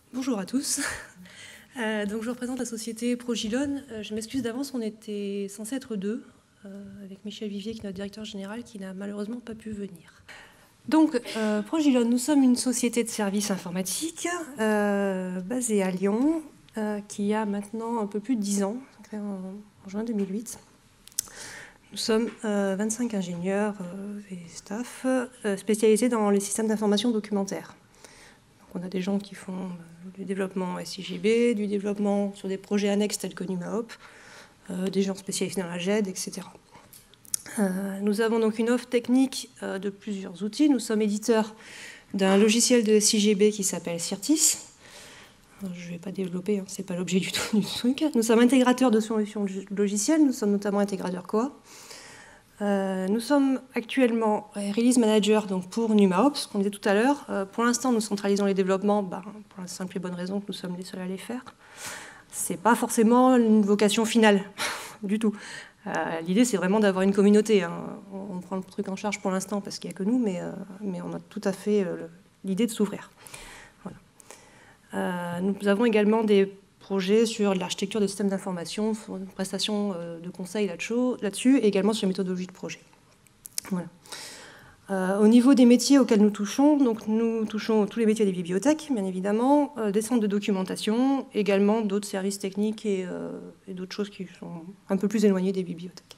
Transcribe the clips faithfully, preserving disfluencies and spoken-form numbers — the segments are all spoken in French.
Bonjour à tous. Euh, donc je représente la société Progilone. Euh, je m'excuse d'avance, on était censé être deux, euh, avec Michel Vivier, qui est notre directeur général, qui n'a malheureusement pas pu venir. Donc, euh, Progilone, nous sommes une société de services informatiques euh, basée à Lyon, euh, qui a maintenant un peu plus de dix ans, en, en juin deux mille huit. Nous sommes euh, vingt-cinq ingénieurs euh, et staff euh, spécialisés dans les systèmes d'information documentaire. Donc, on a des gens qui font euh, du développement S I G B, du développement sur des projets annexes tels que NumaHop, euh, des gens spécialisés dans la G E D, et cetera. Euh, nous avons donc une offre technique euh, de plusieurs outils. Nous sommes éditeurs d'un logiciel de S I G B qui s'appelle Cyrtis. Je ne vais pas développer, hein, ce n'est pas l'objet du tout du truc. Nous sommes intégrateurs de solutions logicielles, nous sommes notamment intégrateurs Koa. Euh, nous sommes actuellement Release Manager donc pour NumaHop, ce qu'on disait tout à l'heure. Euh, pour l'instant, nous centralisons les développements bah, pour la simple et bonne raison que nous sommes les seuls à les faire. Ce n'est pas forcément une vocation finale, du tout. Euh, L'idée, c'est vraiment d'avoir une communauté. Hein. On, on prend le truc en charge pour l'instant parce qu'il n'y a que nous, mais, euh, mais on a tout à fait euh, l'idée de s'ouvrir. Voilà. Euh, nous avons également des projets sur l'architecture des systèmes d'information, sur une prestation euh, de conseil là-dessus, et également sur la méthodologie de projet. Voilà. Euh, au niveau des métiers auxquels nous touchons, donc nous touchons tous les métiers des bibliothèques, bien évidemment, euh, des centres de documentation, également d'autres services techniques et, euh, et d'autres choses qui sont un peu plus éloignées des bibliothèques.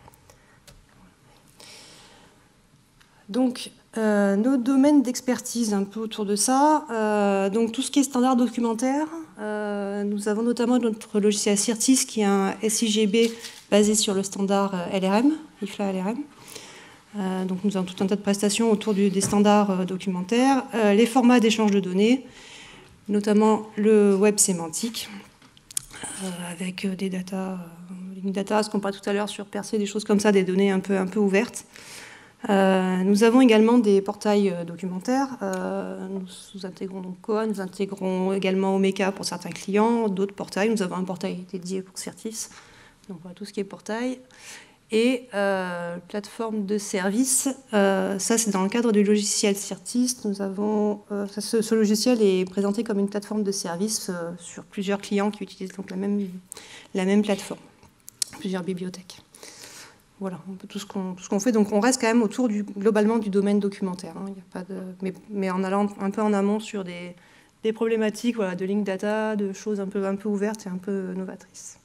Donc, euh, nos domaines d'expertise un peu autour de ça, euh, donc tout ce qui est standard documentaire, euh, nous avons notamment notre logiciel Cyrtis qui est un S I G B basé sur le standard L R M, I F L A L R M. Euh, donc nous avons tout un tas de prestations autour du, des standards euh, documentaires, euh, les formats d'échange de données, notamment le web sémantique, euh, avec des data, euh, link data, ce qu'on parlait tout à l'heure sur Percé, des choses comme ça, des données un peu, un peu ouvertes. Euh, nous avons également des portails euh, documentaires. Euh, nous, nous intégrons donc Koa, nous intégrons également Omeka pour certains clients, d'autres portails. Nous avons un portail dédié pour Cyrtis, donc voilà tout ce qui est portail. Et euh, plateforme de service, euh, ça c'est dans le cadre du logiciel Cyrtis. Nous avons, euh, ça, ce, ce logiciel est présenté comme une plateforme de service euh, sur plusieurs clients qui utilisent donc la même, la même plateforme, plusieurs bibliothèques. Voilà, un peu tout ce qu'on qu'on fait. Donc on reste quand même autour du, globalement du domaine documentaire. Hein. Il y a pas de, mais, mais en allant un peu en amont sur des, des problématiques voilà, de link data, de choses un peu, un peu ouvertes et un peu novatrices.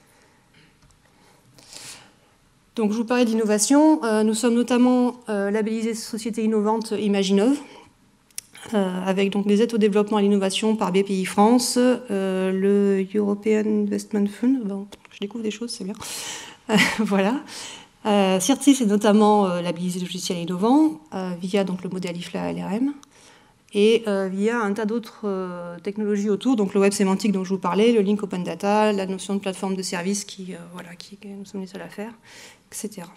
Donc, je vous parlais d'innovation. Euh, nous sommes notamment euh, labellisés Société innovante Imaginov, euh, avec donc des aides au développement et à l'innovation par B P I France, euh, le European Investment Fund. Bon, je découvre des choses, c'est bien. Euh, voilà. Euh, Cyrtis est notamment euh, labellisé logiciel innovant euh, via donc, le modèle I F L A L R M et euh, via un tas d'autres euh, technologies autour, donc le web sémantique dont je vous parlais, le link open data, la notion de plateforme de service qui, euh, voilà, qui nous sommes les seuls à faire, et cetera.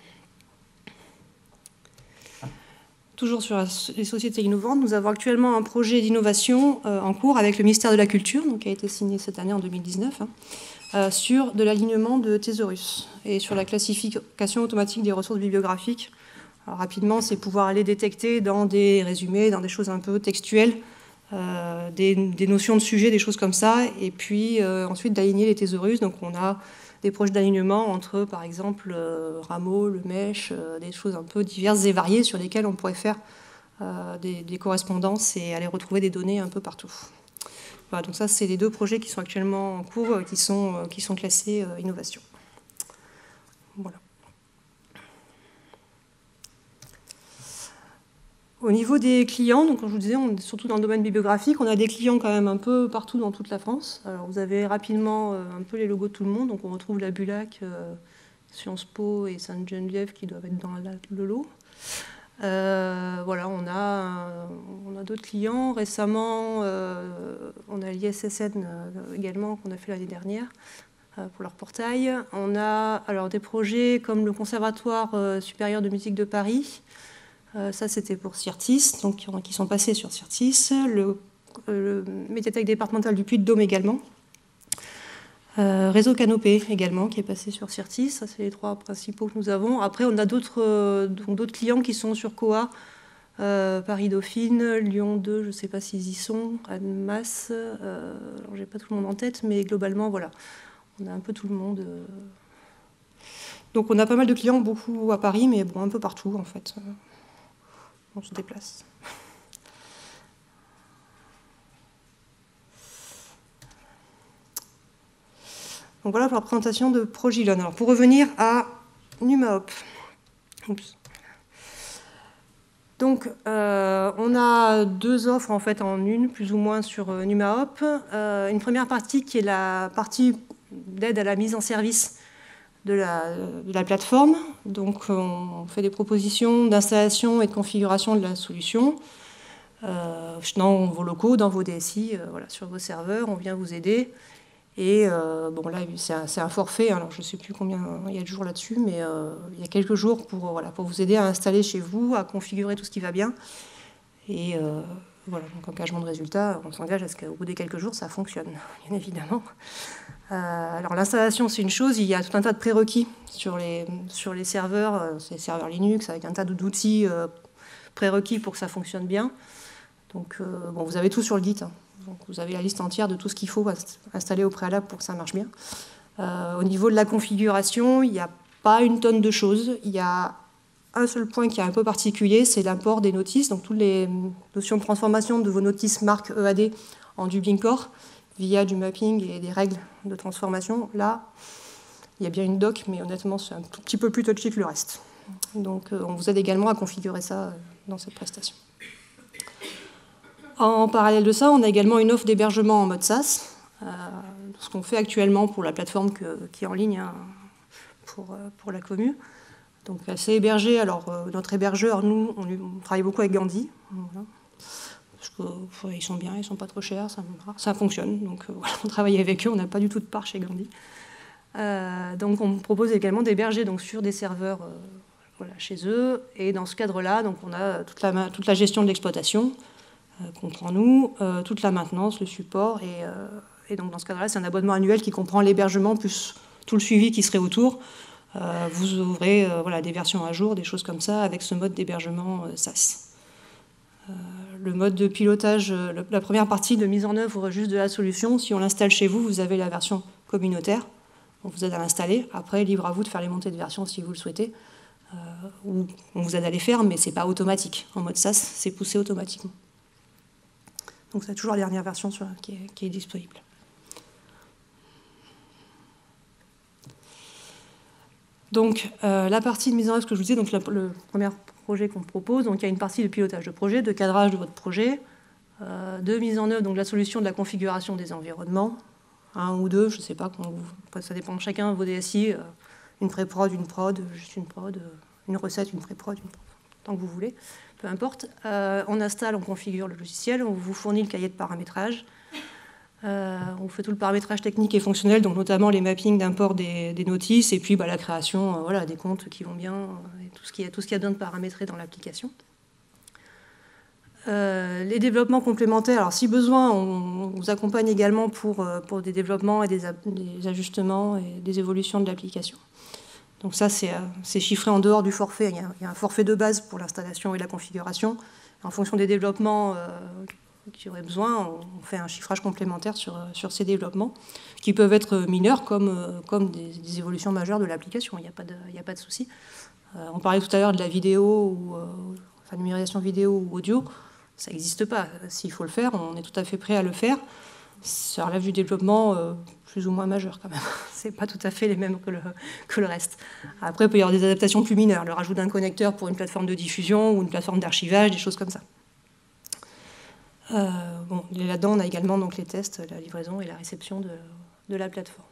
Toujours sur les sociétés innovantes, nous avons actuellement un projet d'innovation euh, en cours avec le ministère de la Culture, donc, qui a été signé cette année en deux mille dix-neuf, hein, euh, sur de l'alignement de thésaurus et sur la classification automatique des ressources bibliographiques. Alors, rapidement, c'est pouvoir aller détecter dans des résumés, dans des choses un peu textuelles, euh, des, des notions de sujet, des choses comme ça, et puis euh, ensuite d'aligner les thésaurus. Donc on a des projets d'alignement entre, par exemple, euh, Rameau, le Mèche, euh, des choses un peu diverses et variées sur lesquelles on pourrait faire euh, des, des correspondances et aller retrouver des données un peu partout. Voilà, donc ça, c'est les deux projets qui sont actuellement en cours, euh, qui, sont, euh, qui sont classés euh, innovation. Voilà. Au niveau des clients, donc comme je vous disais, on est surtout dans le domaine bibliographique, on a des clients quand même un peu partout dans toute la France. Alors vous avez rapidement euh, un peu les logos de tout le monde, donc on retrouve la Bulac, euh, Sciences Po et Sainte-Geneviève qui doivent être dans la, le lot. Euh, voilà, on a, on a d'autres clients. Récemment, euh, on a l'I S S N euh, également qu'on a fait l'année dernière euh, pour leur portail. On a alors des projets comme le Conservatoire euh, supérieur de musique de Paris. Euh, ça, c'était pour Cyrtis, donc qui, qui sont passés sur Cyrtis. Le, le médiathèque départementale du Puy-de-Dôme également. Euh, Réseau Canopé également, qui est passé sur Cyrtis. Ça, c'est les trois principaux que nous avons. Après, on a d'autres euh, d'autres clients qui sont sur Koa, Euh, Paris-Dauphine, Lyon deux, je ne sais pas s'ils y sont, Annemasse, euh, alors j'ai pas tout le monde en tête, mais globalement, voilà, on a un peu tout le monde. Euh... Donc on a pas mal de clients, beaucoup à Paris, mais bon, un peu partout en fait. On se déplace. Donc voilà pour la présentation de Progilon. Alors pour revenir à NumaHop. Oups. Donc, euh, on a deux offres en fait en une, plus ou moins sur euh, NumaHop. Euh, une première partie qui est la partie d'aide à la mise en service de la, de la plateforme. Donc, on fait des propositions d'installation et de configuration de la solution euh, dans vos locaux, dans vos D S I, euh, voilà, sur vos serveurs. On vient vous aider. Et euh, bon, là, c'est un, un forfait. Alors, je ne sais plus combien il y a de jours là-dessus, mais euh, il y a quelques jours pour, voilà, pour vous aider à installer chez vous, à configurer tout ce qui va bien. Et euh, voilà, donc engagement de résultat, on s'engage à ce qu'au bout des quelques jours, ça fonctionne, bien évidemment. Euh, alors, l'installation, c'est une chose. Il y a tout un tas de prérequis sur les, sur les serveurs. Euh, c'est les serveurs Linux, avec un tas d'outils euh, prérequis pour que ça fonctionne bien. Donc, euh, bon, vous avez tout sur le Git. Hein. Donc, vous avez la liste entière de tout ce qu'il faut installer au préalable pour que ça marche bien. Euh, au niveau de la configuration, il n'y a pas une tonne de choses. Il y a un seul point qui est un peu particulier, c'est l'import des notices. Donc, toutes les notions de transformation de vos notices marque E A D en Dublin Core via du mapping et des règles de transformation. Là, il y a bien une doc, mais honnêtement, c'est un tout petit peu plus touchy que le reste. Donc, euh, on vous aide également à configurer ça dans cette prestation. En parallèle de ça, on a également une offre d'hébergement en mode SaaS, euh, ce qu'on fait actuellement pour la plateforme que, qui est en ligne hein, pour, pour la commu. Donc c'est hébergé, alors euh, notre hébergeur, nous, on, on travaille beaucoup avec Gandhi, voilà, parce qu'ils sont bien, ils ne sont pas trop chers, ça, ça fonctionne, donc euh, voilà, on travaille avec eux, on n'a pas du tout de part chez Gandhi. Euh, donc on propose également d'héberger donc, sur des serveurs euh, voilà, chez eux, et dans ce cadre-là, donc on a toute la, toute la gestion de l'exploitation, Euh, comprend nous, euh, toute la maintenance, le support, et, euh, et donc dans ce cadre-là, c'est un abonnement annuel qui comprend l'hébergement plus tout le suivi qui serait autour. Euh, vous ouvrez euh, voilà, des versions à jour, des choses comme ça, avec ce mode d'hébergement euh, SaaS. Euh, le mode de pilotage, euh, le, la première partie de mise en œuvre juste de la solution, si on l'installe chez vous, vous avez la version communautaire, on vous aide à l'installer. Après, libre à vous de faire les montées de version si vous le souhaitez, euh, ou on vous aide à les faire, mais ce n'est pas automatique. En mode SaaS, c'est poussé automatiquement. Donc c'est toujours la dernière version sur, qui, est, qui est disponible. Donc euh, la partie de mise en œuvre, ce que je vous disais, donc la, le premier projet qu'on propose, donc il y a une partie de pilotage de projet, de cadrage de votre projet, euh, de mise en œuvre donc la solution de la configuration des environnements, un ou deux, je ne sais pas, vous, ça dépend de chacun, vos D S I, euh, une pré-prod, une prod, juste une prod, une recette, une pré-prod, une prod, tant que vous voulez. Peu importe, euh, on installe, on configure le logiciel, on vous fournit le cahier de paramétrage, euh, on fait tout le paramétrage technique et fonctionnel, donc notamment les mappings d'import des, des notices, et puis bah, la création euh, voilà, des comptes qui vont bien, euh, et tout ce qui a, tout ce qu'il y a besoin de paramétrer dans l'application. Euh, les développements complémentaires, alors si besoin, on, on vous accompagne également pour, pour des développements et des, des ajustements et des évolutions de l'application. Donc ça, c'est chiffré en dehors du forfait. Il y a, il y a un forfait de base pour l'installation et la configuration. En fonction des développements euh, qui auraient besoin, on fait un chiffrage complémentaire sur, sur ces développements, qui peuvent être mineurs comme, comme des, des évolutions majeures de l'application. Il n'y a pas de, il n'y a pas de souci. Euh, on parlait tout à l'heure de la vidéo, ou, euh, enfin, numérisation vidéo ou audio. Ça n'existe pas. S'il faut le faire, on est tout à fait prêt à le faire. Ça relève du développement euh, plus ou moins majeur quand même. C'est pas tout à fait les mêmes que le, que le reste. Après, il peut y avoir des adaptations plus mineures, le rajout d'un connecteur pour une plateforme de diffusion ou une plateforme d'archivage, des choses comme ça. Euh, bon, là-dedans, on a également donc, les tests, la livraison et la réception de, de la plateforme.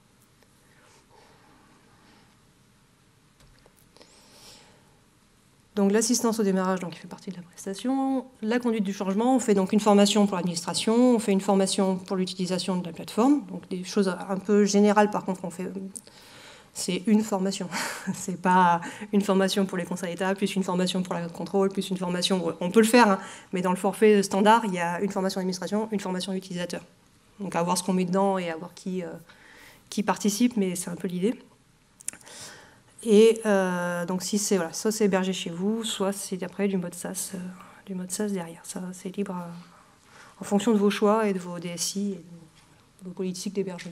Donc l'assistance au démarrage donc, qui fait partie de la prestation, la conduite du changement, on fait donc une formation pour l'administration, on fait une formation pour l'utilisation de la plateforme, donc des choses un peu générales par contre, on fait, c'est une formation, c'est pas une formation pour les conseils d'État, plus une formation pour la contrôle, plus une formation, on peut le faire, hein, mais dans le forfait standard, il y a une formation d'administration, une formation utilisateur. Donc à voir ce qu'on met dedans et à voir qui, euh, qui participe, mais c'est un peu l'idée. Et euh, donc si c'est voilà, soit c'est hébergé chez vous, soit c'est après du mode SaaS, euh, du mode SaaS derrière. Ça, c'est libre à, en fonction de vos choix et de vos D S I et de vos politiques d'hébergement.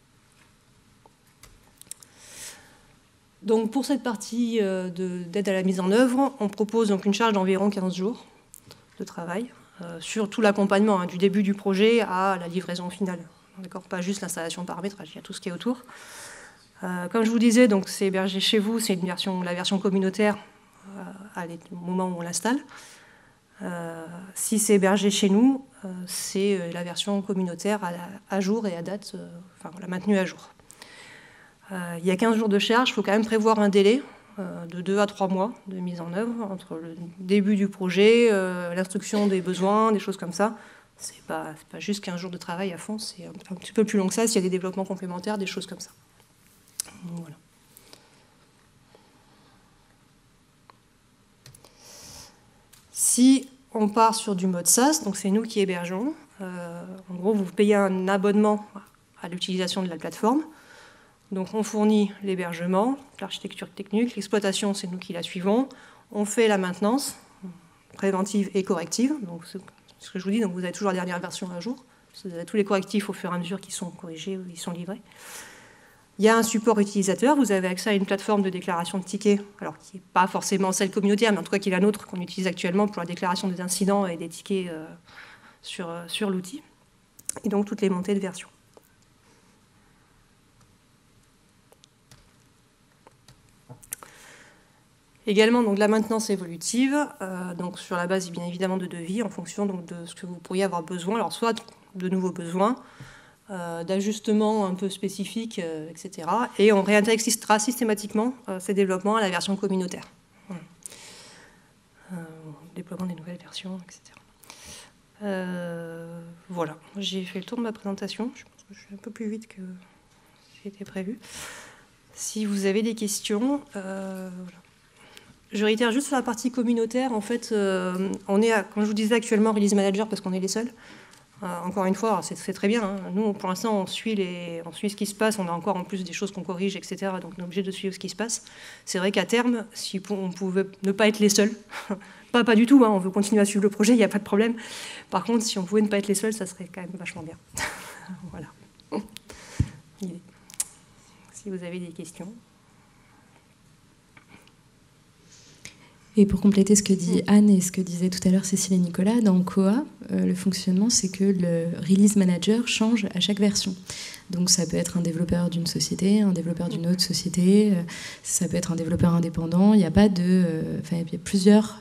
Donc pour cette partie euh, d'aide à la mise en œuvre, on propose donc une charge d'environ quinze jours de travail euh, sur tout l'accompagnement, hein, du début du projet à la livraison finale. D'accord, pas juste l'installation de paramétrage, il y a tout ce qui est autour. Euh, comme je vous disais, donc c'est hébergé chez vous, c'est une version, la version communautaire euh, à au moment où on l'installe. Euh, si c'est hébergé chez nous, euh, c'est la version communautaire à, la, à jour et à date, euh, enfin on l'a maintenue à jour. Euh, il y a quinze jours de charge, il faut quand même prévoir un délai euh, de deux à trois mois de mise en œuvre entre le début du projet, euh, l'instruction des besoins, des choses comme ça. C'est pas, c'est pas juste quinze jours de travail à fond, c'est un, un petit peu plus long que ça s'il y a des développements complémentaires, des choses comme ça. Voilà. Si on part sur du mode SaaS, donc c'est nous qui hébergeons, euh, en gros vous payez un abonnement à l'utilisation de la plateforme. Donc on fournit l'hébergement, l'architecture technique, l'exploitation c'est nous qui la suivons, on fait la maintenance préventive et corrective, donc ce que je vous dis, donc vous avez toujours la dernière version à jour, vous avez tous les correctifs au fur et à mesure qui sont corrigés ou qui sont livrés. Il y a un support utilisateur, vous avez accès à une plateforme de déclaration de tickets, alors qui n'est pas forcément celle communautaire, mais en tout cas qui est la nôtre, qu'on utilise actuellement pour la déclaration des incidents et des tickets euh, sur, euh, sur l'outil, et donc toutes les montées de version. Également donc, de la maintenance évolutive, euh, donc sur la base bien évidemment de devis, en fonction donc, de ce que vous pourriez avoir besoin, alors soit de nouveaux besoins, Euh, d'ajustements un peu spécifiques, euh, et cetera. Et on réintégrera systématiquement euh, ces développements à la version communautaire. Voilà. Euh, déploiement des nouvelles versions, et cetera. Euh, voilà, j'ai fait le tour de ma présentation. Je pense que je suis un peu plus vite que c'était prévu. Si vous avez des questions, euh, voilà. Je réitère juste sur la partie communautaire. En fait, euh, on est, à, comme je vous disais actuellement, Release Manager parce qu'on est les seuls. Euh, encore une fois, c'est très bien. Hein. Nous, pour l'instant, on, on suit ce qui se passe. On a encore en plus des choses qu'on corrige, et cetera. Donc, on est obligé de suivre ce qui se passe. C'est vrai qu'à terme, si on pouvait ne pas être les seuls, pas, pas du tout, hein, on veut continuer à suivre le projet, il n'y a pas de problème. Par contre, si on pouvait ne pas être les seuls, ça serait quand même vachement bien. Voilà. Si vous avez des questions. Et pour compléter ce que dit Anne et ce que disaient tout à l'heure Cécile et Nicolas, dans C O A, euh, le fonctionnement, c'est que le Release Manager change à chaque version. Donc ça peut être un développeur d'une société, un développeur d'une autre société, euh, ça peut être un développeur indépendant. Il n'y a pas de... Euh, enfin, il y a plusieurs...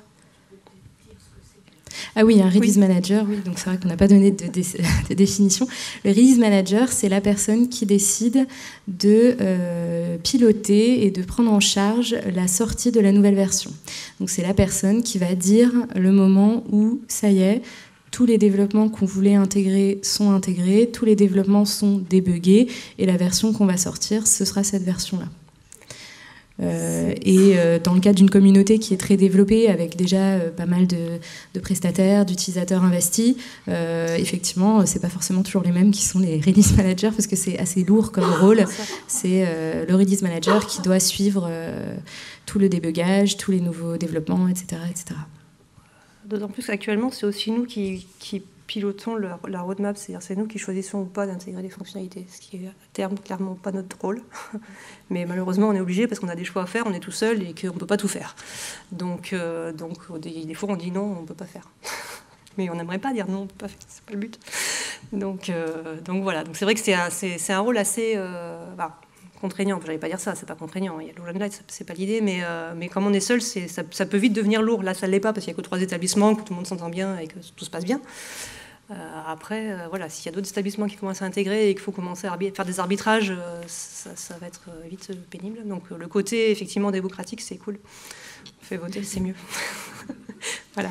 Ah oui, un Release oui. Manager, oui, donc c'est vrai qu'on n'a pas donné de, de, de définition. Le Release Manager, c'est la personne qui décide de euh, piloter et de prendre en charge la sortie de la nouvelle version. Donc c'est la personne qui va dire le moment où, ça y est, tous les développements qu'on voulait intégrer sont intégrés, tous les développements sont débuggés, et la version qu'on va sortir, ce sera cette version-là. Euh, et euh, dans le cadre d'une communauté qui est très développée, avec déjà euh, pas mal de, de prestataires, d'utilisateurs investis, euh, effectivement, c'est pas forcément toujours les mêmes qui sont les release managers, parce que c'est assez lourd comme rôle. C'est euh, le release manager qui doit suivre euh, tout le débugage, tous les nouveaux développements, et cetera, et cetera. D'autant plus qu'actuellement, c'est aussi nous qui, qui pilotons la, la roadmap, c'est-à-dire c'est nous qui choisissons ou pas d'intégrer des fonctionnalités, ce qui est à terme clairement pas notre rôle. Mais malheureusement, on est obligé parce qu'on a des choix à faire, on est tout seul et qu'on ne peut pas tout faire. Donc, euh, donc des, des fois, on dit non, on ne peut pas faire. Mais on n'aimerait pas dire non, on ne peut pas faire, c'est pas le but. Donc, euh, donc voilà, donc c'est vrai que c'est un, c'est un rôle assez euh, bah, contraignant. Je n'allais pas dire ça, c'est pas contraignant. Il y a le light, c'est pas l'idée, mais, euh, mais comme on est seul, ça, ça peut vite devenir lourd. Là, ça ne l'est pas parce qu'il n'y a que trois établissements, que tout le monde s'entend bien et que tout se passe bien. Euh, après, euh, voilà, s'il y a d'autres établissements qui commencent à intégrer et qu'il faut commencer à faire des arbitrages, euh, ça, ça va être vite pénible. Donc euh, le côté effectivement démocratique, c'est cool. On fait voter, c'est mieux. Voilà.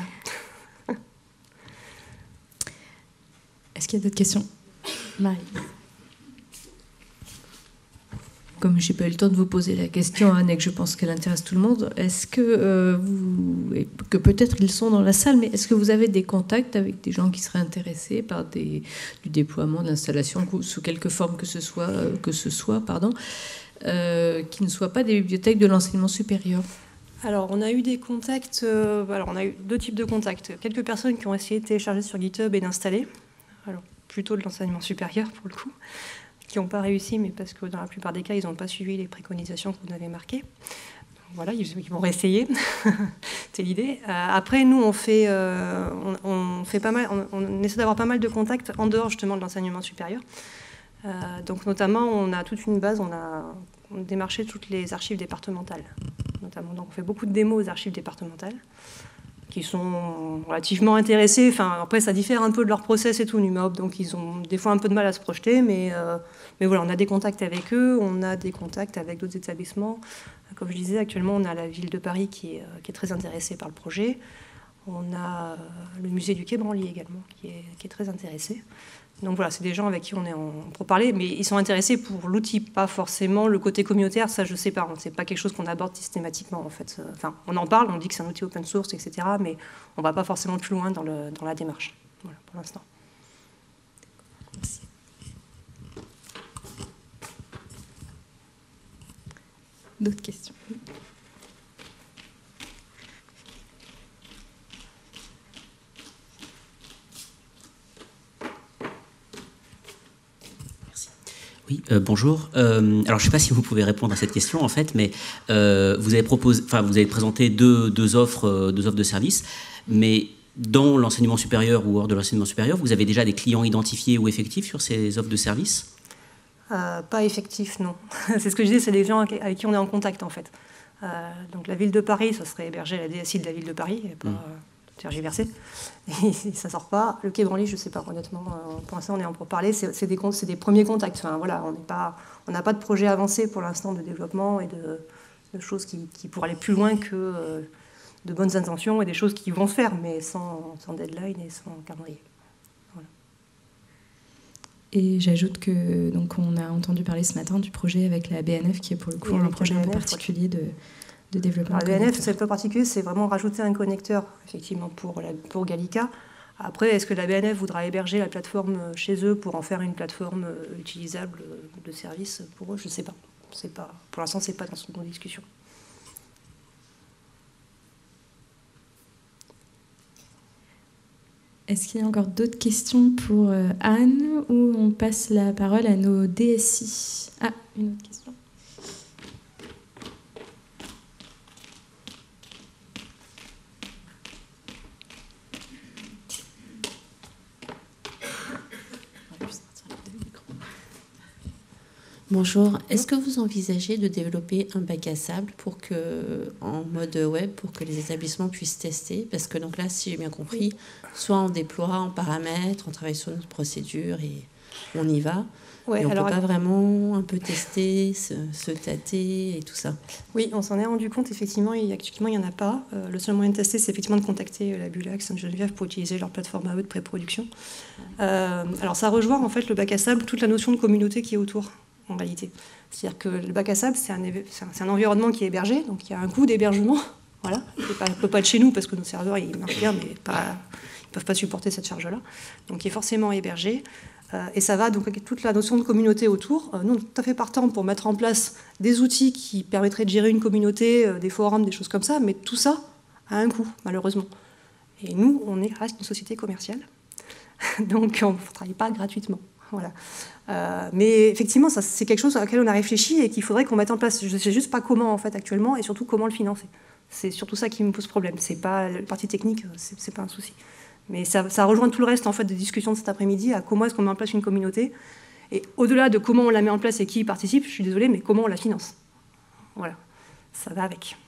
Est-ce qu'il y a d'autres questions? Marie. Comme je n'ai pas eu le temps de vous poser la question, Anne, et que je pense qu'elle intéresse tout le monde, est-ce que euh, vous, et que peut-être ils sont dans la salle, mais est-ce que vous avez des contacts avec des gens qui seraient intéressés par des, du déploiement, de l'installation, sous quelque forme que ce soit, que ce soit pardon, euh, qui ne soient pas des bibliothèques de l'enseignement supérieur? Alors, on a eu des contacts, euh, alors on a eu deux types de contacts. Quelques personnes qui ont essayé de télécharger sur GitHub et d'installer, alors plutôt de l'enseignement supérieur pour le coup, qui n'ont pas réussi, mais parce que dans la plupart des cas, ils n'ont pas suivi les préconisations qu'on avait marquées. Voilà, ils, ils vont réessayer, c'est l'idée. Euh, après, nous, on fait, euh, on, on fait pas mal, on, on essaie d'avoir pas mal de contacts en dehors justement de l'enseignement supérieur. Euh, donc, notamment, on a toute une base, on a, on a démarché toutes les archives départementales, notamment. Donc, on fait beaucoup de démos aux archives départementales, qui sont relativement intéressés. Enfin, après, ça diffère un peu de leur process et tout, Numop, donc ils ont des fois un peu de mal à se projeter, mais, euh, mais voilà, on a des contacts avec eux, on a des contacts avec d'autres établissements. Comme je disais, actuellement, on a la ville de Paris qui est, qui est très intéressée par le projet. On a le musée du Quai Branly également, qui est, qui est très intéressé. Donc voilà, c'est des gens avec qui on est en, pour parler, mais ils sont intéressés pour l'outil, pas forcément le côté communautaire, ça je sais pas, c'est pas quelque chose qu'on aborde systématiquement en fait. Enfin, on en parle, on dit que c'est un outil open source, et cetera, mais on va pas forcément plus loin dans, le, dans la démarche, voilà, pour l'instant. Merci. D'autres questions? Oui, euh, bonjour. Euh, alors, je ne sais pas si vous pouvez répondre à cette question, en fait, mais euh, vous avez proposé, enfin, vous avez présenté deux, deux offres, euh, deux offres de services, mais dans l'enseignement supérieur ou hors de l'enseignement supérieur, vous avez déjà des clients identifiés ou effectifs sur ces offres de services? euh, Pas effectifs, non. C'est ce que je disais, c'est des gens avec qui on est en contact, en fait. Euh, donc, la ville de Paris, ça serait héberger la D S I de la ville de Paris, et pas... Mmh. tergiversé, et ça sort pas. Le Quai Branly, je ne sais pas, honnêtement, pour l'instant on est en pourparlers, c'est, c'est, des, c'est des premiers contacts, enfin, voilà, on n'est pas, on n'a pas de projet avancé pour l'instant de développement et de, de choses qui, qui pourraient aller plus loin que euh, de bonnes intentions et des choses qui vont se faire, mais sans, sans deadline et sans calendrier. Voilà. Et j'ajoute que, donc, on a entendu parler ce matin du projet avec la B N F, qui est pour le coup un projet un peu particulier de... de développement. Alors, la B N F, c'est pas particulier, c'est vraiment rajouter un connecteur, effectivement, pour, la, pour Gallica. Après, est-ce que la B N F voudra héberger la plateforme chez eux pour en faire une plateforme utilisable de service pour eux? Je ne sais pas. C'est pas. Pour l'instant, ce n'est pas dans nos discussions. Est-ce qu'il y a encore d'autres questions pour Anne, ou on passe la parole à nos D S I? Ah, une autre question. Bonjour, est-ce que vous envisagez de développer un bac à sable pour que, en mode web pour que les établissements puissent tester? Parce que donc là, si j'ai bien compris, soit on déploie, on paramètre, on travaille sur notre procédure et on y va. Ouais, et on ne peut pas vraiment un peu tester, se, se tâter et tout ça. Oui, on s'en est rendu compte, effectivement, et actuellement, il n'y en a pas. Euh, le seul moyen de tester, c'est effectivement de contacter la Bulac, Sainte-Geneviève pour utiliser leur plateforme à eux de pré-production. Euh, alors, ça rejoint, en fait, le bac à sable, toute la notion de communauté qui est autour. En réalité. C'est-à-dire que le bac à sable, c'est un, c'est, un, c'est un environnement qui est hébergé, donc il y a un coût d'hébergement. Voilà. Il ne peut pas être chez nous parce que nos serveurs ils marchent bien, mais pas, ils ne peuvent pas supporter cette charge-là. Donc il est forcément hébergé. Euh, et ça va donc avec toute la notion de communauté autour. Euh, nous, on est tout à fait partants pour mettre en place des outils qui permettraient de gérer une communauté, euh, des forums, des choses comme ça, mais tout ça a un coût, malheureusement. Et nous, on est, reste une société commerciale, donc on ne travaille pas gratuitement. Voilà. Euh, mais effectivement, ça, c'est quelque chose à laquelle on a réfléchi et qu'il faudrait qu'on mette en place. Je ne sais juste pas comment, en fait, actuellement, et surtout comment le financer. C'est surtout ça qui me pose problème. C'est pas, la partie technique, c'est, c'est pas un souci. Mais ça, ça rejoint tout le reste, en fait, des discussions de cet après-midi à comment est-ce qu'on met en place une communauté. Et au-delà de comment on la met en place et qui y participe, je suis désolée, mais comment on la finance. Voilà. Ça va avec.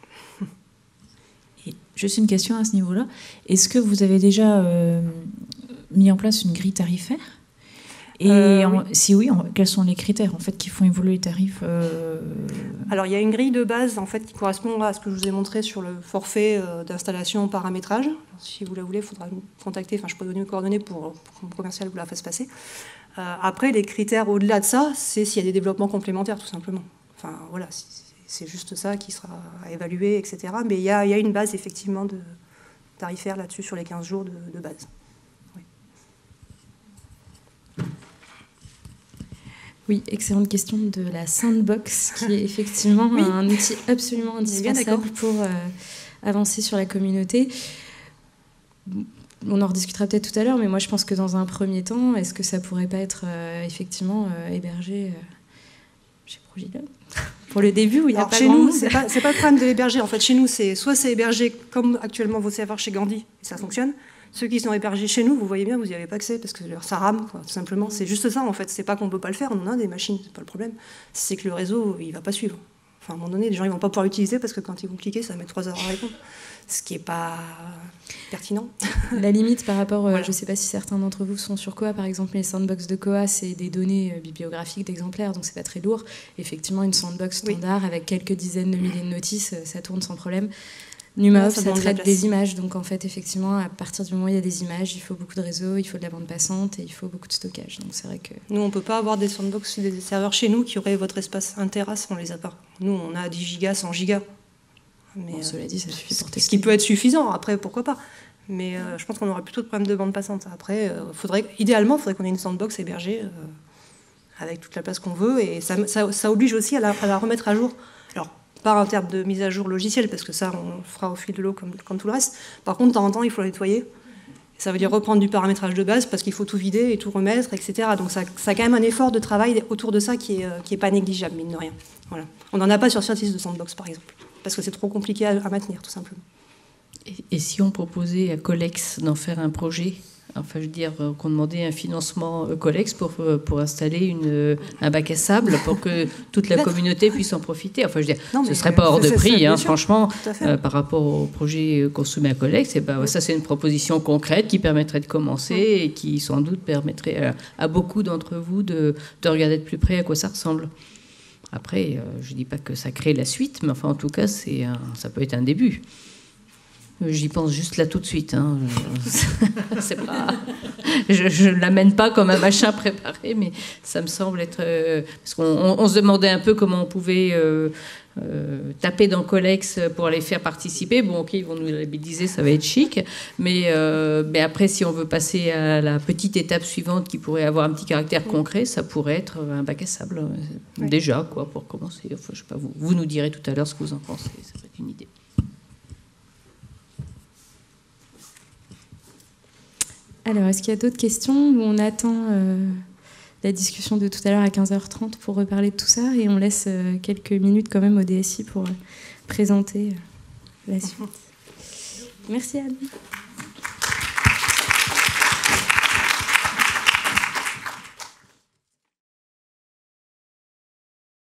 Et juste une question à ce niveau-là. Est-ce que vous avez déjà euh, mis en place une grille tarifaire ? Et euh, en, oui. si oui, en, quels sont les critères en fait qui font évoluer les tarifs euh... Alors il y a une grille de base en fait qui correspond à ce que je vous ai montré sur le forfait euh, d'installation paramétrage. Si vous la voulez, il faudra me contacter. Enfin, je peux donner mes coordonnées pour, pour que mon commercial vous la fasse passer. Euh, après, les critères au-delà de ça, c'est s'il y a des développements complémentaires, tout simplement. Enfin voilà, c'est, c'est juste ça qui sera à évaluer, et cetera. Mais il y a, il y a une base effectivement de tarifaire là-dessus sur les quinze jours de, de base. Oui, excellente question de la Sandbox, qui est effectivement oui. un outil absolument indispensable pour euh, avancer sur la communauté. On en rediscutera peut-être tout à l'heure, mais moi je pense que dans un premier temps, est-ce que ça pourrait pas être euh, effectivement euh, hébergé euh, chez Progilone pour le début où il y a Alors, pas chez grand nous, monde. c'est pas, c'est pas le problème de l'héberger. En fait, chez nous, c'est soit c'est hébergé comme actuellement vos serveurs chez Gandhi, et ça fonctionne. Ceux qui sont hébergés chez nous, vous voyez bien, vous n'y avez pas accès parce que ça rame, quoi, tout simplement. C'est juste ça, en fait. C'est pas qu'on peut pas le faire, on en a des machines, c'est pas le problème. C'est que le réseau, il va pas suivre. Enfin, à un moment donné, les gens ils vont pas pouvoir l'utiliser parce que quand ils vont cliquer, ça va mettre trois heures à répondre. Ce qui est pas pertinent. La limite par rapport, euh, voilà. je sais pas si certains d'entre vous sont sur Koha, par exemple, les sandbox de Koha, c'est des données euh, bibliographiques d'exemplaires, donc c'est pas très lourd. Effectivement, une sandbox standard oui. avec quelques dizaines de milliers de notices, ça tourne sans problème. NumaOps, ça, ça traite des images, donc en fait, effectivement, à partir du moment où il y a des images, il faut beaucoup de réseau, il faut de la bande passante et il faut beaucoup de stockage. Donc c'est vrai que nous, on peut pas avoir des sandbox, des serveurs chez nous qui auraient votre espace un téra, on les a pas. Nous, on a dix gigas, cent gigas. Mais bon, euh, cela dit, ça suffit pour tester. Ce qui peut être suffisant. Après, pourquoi pas. Mais euh, je pense qu'on aura plutôt de problèmes de bande passante. Après, euh, faudrait, idéalement, il faudrait qu'on ait une sandbox hébergée euh, avec toute la place qu'on veut, et ça, ça, ça oblige aussi à la, à la remettre à jour. Alors, pas en termes de mise à jour logicielle, parce que ça, on le fera au fil de l'eau comme, comme tout le reste. Par contre, de temps en temps, il faut la nettoyer. Ça veut dire reprendre du paramétrage de base, parce qu'il faut tout vider et tout remettre, et cetera. Donc ça, ça a quand même un effort de travail autour de ça qui est, qui est pas négligeable, mine de rien. Voilà. On n'en a pas sur Scientis de Sandbox, par exemple, parce que c'est trop compliqué à, à maintenir, tout simplement. Et, et si on proposait à Colex d'en faire un projet, enfin, je veux dire, qu'on demandait un financement Colex pour, pour installer une, un bac à sable pour que toute la communauté puisse en profiter. Enfin, je veux dire, non, ce ne serait pas hors de prix, hein, franchement, euh, par rapport au projet qu'on soumet à Colex. Et ben, oui. Ça, c'est une proposition concrète qui permettrait de commencer oui. et qui, sans doute, permettrait à, à beaucoup d'entre vous de, de regarder de plus près à quoi ça ressemble. Après, euh, je ne dis pas que ça crée la suite, mais enfin, en tout cas, c'est un, ça peut être un début. J'y pense juste là tout de suite. Hein. C'est pas... Je ne l'amène pas comme un machin préparé, mais ça me semble être... Euh, parce qu'on on, on se demandait un peu comment on pouvait euh, euh, taper dans Colex pour les faire participer. Bon, ok, ils vont nous labelliser, ça va être chic. Mais, euh, mais après, si on veut passer à la petite étape suivante qui pourrait avoir un petit caractère concret, ça pourrait être un bac à sable. Oui. Déjà, quoi, pour commencer. Enfin, je sais pas, vous, vous nous direz tout à l'heure ce que vous en pensez. Ça peut être une idée. Alors, est-ce qu'il y a d'autres questions où on attend euh, la discussion de tout à l'heure à quinze heures trente pour reparler de tout ça et on laisse euh, quelques minutes quand même au D S I pour euh, présenter euh, la suite. Merci Anne.